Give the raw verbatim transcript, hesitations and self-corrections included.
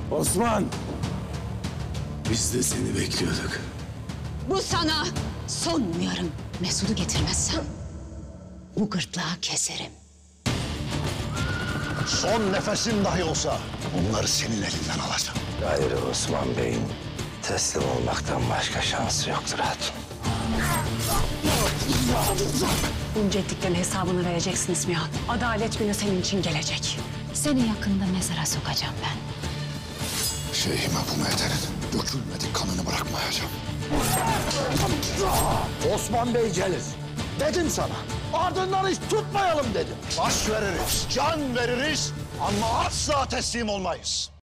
Osman! Biz de seni bekliyorduk. Bu sana son uyarım. Mesut'u getirmezsen bu gırtlağı keserim. Son nefesin dahi olsa onları senin elinden alacağım. Gayrı Osman Bey'in teslim olmaktan başka şansı yoktur hatun. Bunca ettiklerin hesabını vereceksin İsmiha. Adalet günü senin için gelecek. Seni yakında mezara sokacağım ben. Şeyhime bunu ederin. Dökülmedik kanını bırakmayacağım. Osman Bey gelir. Dedim sana. Ardından hiç tutmayalım dedim. Baş veririz, can veririz ama asla teslim olmayız.